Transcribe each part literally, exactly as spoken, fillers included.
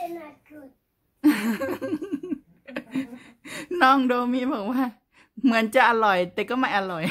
น้องโดมีบอกว่าเหมือนจะอร่อยแต่ก็ไม่อร่อย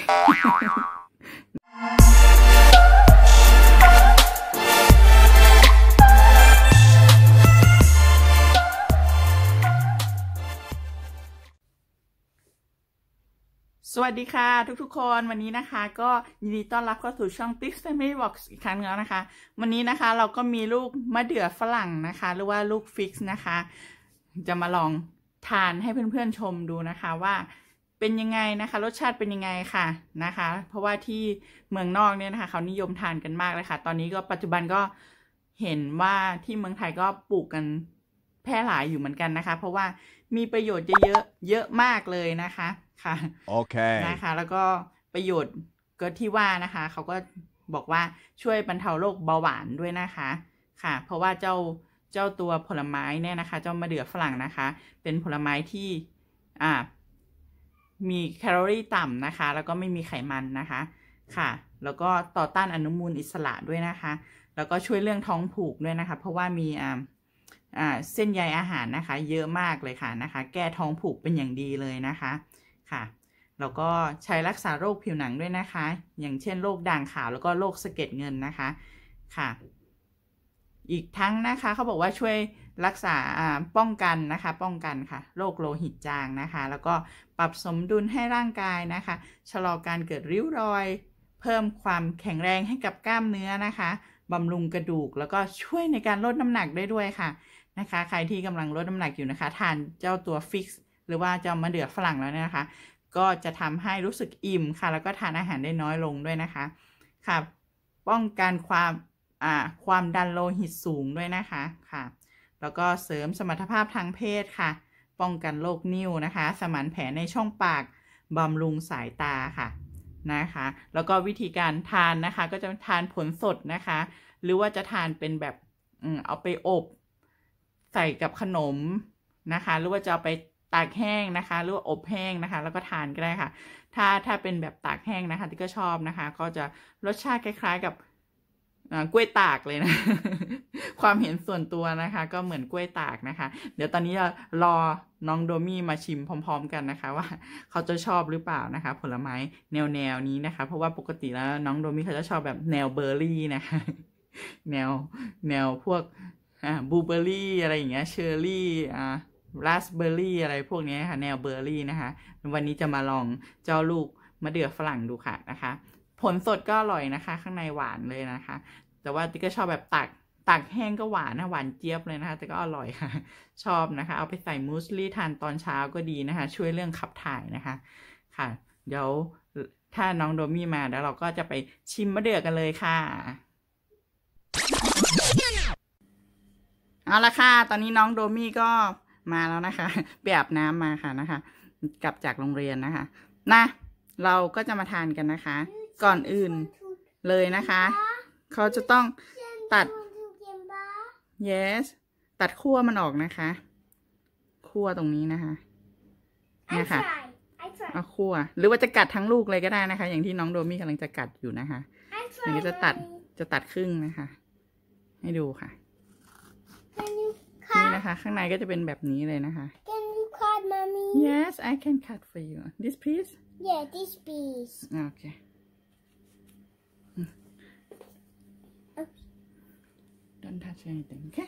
สวัสดีค่ะทุกๆคนวันนี้นะคะก็ยินดีต้อนรับเข้าสู่ช่อง Fix Family Vlog อีกครั้งแล้วนะคะวันนี้นะคะเราก็มีลูกมะเดื่อฝรั่งนะคะหรือว่าลูกฟิกซ์นะคะจะมาลองทานให้เพื่อนๆชมดูนะคะว่าเป็นยังไงนะคะรสชาติเป็นยังไงค่ะนะคะเพราะว่าที่เมืองนอกเนี่ยนะคะเขานิยมทานกันมากเลยค่ะตอนนี้ก็ปัจจุบันก็เห็นว่าที่เมืองไทยก็ปลูกกันแพร่หลายอยู่เหมือนกันนะคะเพราะว่ามีประโยชน์เยอะๆเยอะมากเลยนะคะค่ะโอเคนะคะแล้วก็ประโยชน์ก็ที่ว่านะคะเขาก็บอกว่าช่วยบรรเทาโรคเบาหวานด้วยนะคะค่ะเพราะว่าเจ้าเจ้าตัวผลไม้เนี่ยนะคะเจ้ามะเดื่อฝรั่งนะคะเป็นผลไม้ที่อ่ามีแคลอรี่ต่ำนะคะแล้วก็ไม่มีไขมันนะคะค่ะแล้วก็ต่อต้านอนุมูลอิสระด้วยนะคะแล้วก็ช่วยเรื่องท้องผูกด้วยนะคะเพราะว่ามีอ่าอ่าเส้นใยอาหารนะคะเยอะมากเลยค่ะนะคะแก้ท้องผูกเป็นอย่างดีเลยนะคะค่ะแล้วก็ใช้รักษาโรคผิวหนังด้วยนะคะอย่างเช่นโรคด่างขาวแล้วก็โรคสะเก็ดเงินนะคะค่ะอีกทั้งนะคะเขาบอกว่าช่วยรักษาป้องกันนะคะป้องกันค่ะโรคโลหิตจางนะคะแล้วก็ปรับสมดุลให้ร่างกายนะคะชะลอการเกิดริ้วรอยเพิ่มความแข็งแรงให้กับกล้ามเนื้อนะคะบำรุงกระดูกแล้วก็ช่วยในการลดน้ำหนักได้ด้วยค่ะนะคะใครที่กำลังลดน้ำหนักอยู่นะคะทานเจ้าตัวฟิกซ์หรือว่าเจ้ามะเดื่อฝรั่งแล้วเนี่ยนะคะก็จะทำให้รู้สึกอิ่มค่ะแล้วก็ทานอาหารได้น้อยลงด้วยนะคะค่ะป้องกันความอ่าความดันโลหิตสูงด้วยนะคะค่ะแล้วก็เสริมสมรรถภาพทางเพศค่ะป้องกันโรคนิ่วนะคะสมานแผลในช่องปากบำรุงสายตาค่ะนะคะแล้วก็วิธีการทานนะคะก็จะทานผลสดนะคะหรือว่าจะทานเป็นแบบอืมเอาไปอบใส่กับขนมนะคะหรือว่าจะเอาไปตากแห้งนะคะหรือว่าอบแห้งนะคะแล้วก็ทานก็ได้ค่ะถ้าถ้าเป็นแบบตากแห้งนะคะที่ก็ชอบนะคะก็จะรสชาติคล้ายๆกับกล้วยตากเลยนะ ความเห็นส่วนตัวนะคะก็เหมือนกล้วยตากนะคะเดี๋ยวตอนนี้จะรอน้องโดมี่มาชิมพร้อมๆกันนะคะว่าเขาจะชอบหรือเปล่านะคะผลไม้แนวแนวนี้นะคะเพราะว่าปกติแล้วน้องโดมี่เขาจะชอบแบบแนวเบอร์รี่นะคะแนวแนวพวกอ่าบลูเบอร์รี่อะไรอย่างเงี้ยเชอร์รี่อ่าราสเบอร์รี่อะไรพวกนี้ค่ะแนวเบอร์รี่นะคะวันนี้จะมาลองเจ้าลูกมะเดื่อฝรั่งดูค่ะนะคะผลสดก็อร่อยนะคะข้างในหวานเลยนะคะแต่ว่าติ๊กก็ชอบแบบตักตักแห้งก็หวานนะหวานเจี๊ยบเลยนะคะแต่ก็อร่อยค่ะชอบนะคะเอาไปใส่มูสลี่ทานตอนเช้าก็ดีนะคะช่วยเรื่องขับถ่ายนะคะค่ะเดี๋ยวถ้าน้องโดมี่มาแล้วเราก็จะไปชิมมะเดื่อกันเลยค่ะเอาละค่ะตอนนี้น้องโดมี่ก็มาแล้วนะคะไปอาบน้ำมาค่ะนะคะกลับจากโรงเรียนนะคะนะเราก็จะมาทานกันนะคะก่อนอื่นเลยนะคะเขาจะต้องตัด yes ตัดขั้วมันออกนะคะขั้วตรงนี้นะคะเนี่ยค่ะเอาขั้วหรือว่าจะกัดทั้งลูกเลยก็ได้นะคะอย่างที่น้องโดมี่กำลังจะกัดอยู่นะคะอันนี้จะตัดจะตัดครึ่งนะคะให้ดูค่ะนี่นะคะข้างในก็จะเป็นแบบนี้เลยนะคะ Can you cut, mommy? Yes, I can cut for you. This piece? Yeah, this piece. Okay. Don't touch anything, okay?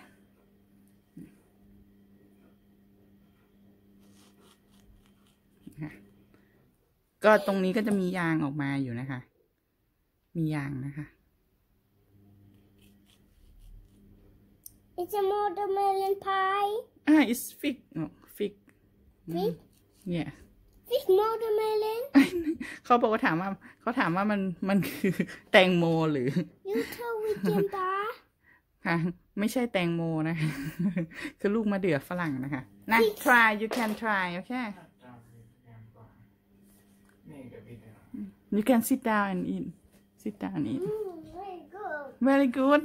ก็ตรงนี้ก็จะมียางออกมาอยู่นะคะมียางนะคะ It's a watermelon pie. Ah, it's fig. Oh, fig. Fig? Yeah. Fig watermelon? เขาบอกว่าถามว่าเขาถามว่ามันมันคือแตงโมหรือ You tell weekend bar? ค่ะไม่ใช่แตงโมนะคะ คือลูกมะเดื่อฝรั่งนะคะนะ try you can try okay you can sit down and eat sit down and eat Mm, very good. very good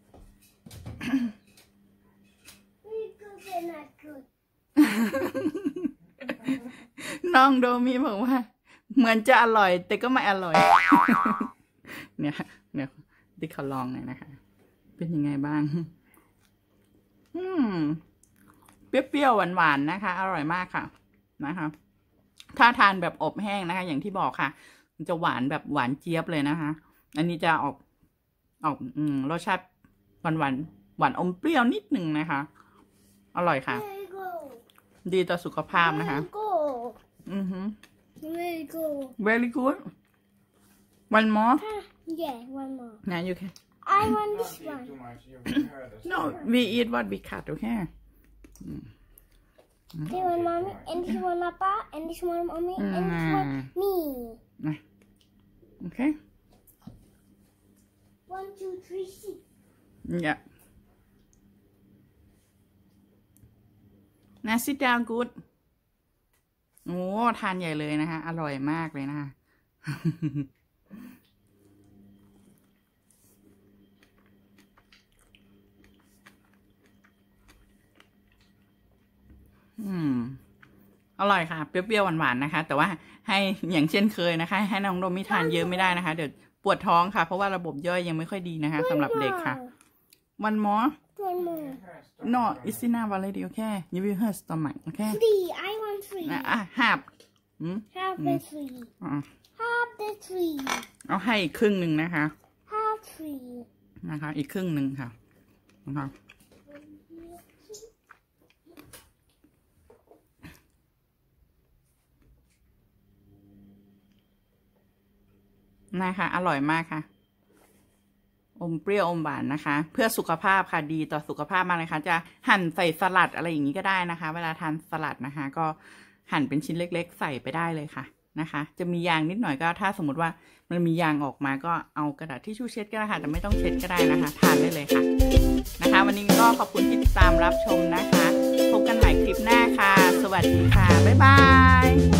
Very good and not good. น้องโดมี่บอกว่าเหมือนจะอร่อยแต่ก็ไม่อร่อย เนี่ยเนี่ยที่เขาลองหน่อยนะคะเป็นยังไงบ้างอืมเปรี้ยวๆหวานๆนะคะ อร่อยมากค่ะนะคะถ้าทานแบบอบแห้งนะคะ อย่างที่บอกค่ะมันจะหวานแบบหวานเจี๊ยบเลยนะคะ อันนี้จะออกออกอืมรสชาติหวานหวานหวานอมเปรี้ยวนิดหนึ่งนะคะ อร่อยค่ะ Let it go. ดีต่อสุขภาพ Let นะคะ it go. อือฮึ Let it go. very good one more Ah, yeah, one more. now you can I want this Don't eat one. too much. You've heard us. no we eat what we cut okay This one mommy, and this one papa, and this one mommy, and this one me. okay One, two, three, six. yeah now sit down good โอ้ทานใหญ่เลยนะคะ อร่อยมากเลยนะคะ อืมอร่อยค่ะ เปรี้ยวๆหวานๆนะคะ แต่ว่าให้อย่างเช่นเคยนะคะ ให้น้องโดมิทานเยอะไม่ได้นะคะ เดี๋ยวปวดท้องค่ะ เพราะว่าระบบย่อยยังไม่ค่อยดีนะคะสำหรับเด็กค่ะ one more One more. no it's enough already okay you will hurt stomach okay Three. I want three. อ่ะ half อืม Half the three. อ่ะ Half the three. เอาให้อีกครึ่งหนึ่งนะคะ Half three. นะคะ อีกครึ่งหนึ่งค่ะนะคะนะคะอร่อยมากค่ะ อมเปรี้ยวอมหวานนะคะ เพื่อสุขภาพค่ะดีต่อสุขภาพมากเลยค่ะจะหั่นใส่สลัดอะไรอย่างนี้ก็ได้นะคะ เวลาทานสลัดนะคะ ก็หั่นเป็นชิ้นเล็กๆใส่ไปได้เลยค่ะนะคะ จะมียางนิดหน่อยก็ถ้าสมมติว่ามันมียางออกมาก็เอากระดาษทิชชู่เช็ดก็ได้ค่ะแต่ไม่ต้องเช็ดก็ได้นะคะ ทานได้เลยค่ะนะคะ วันนี้ก็ขอบคุณที่ติดตามรับชมนะคะพบกันใหม่คลิปหน้าค่ะ สวัสดีค่ะบ๊ายบาย